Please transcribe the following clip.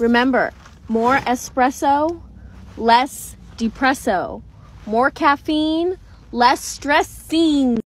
Remember, more espresso, less depresso. More caffeine, less stressing.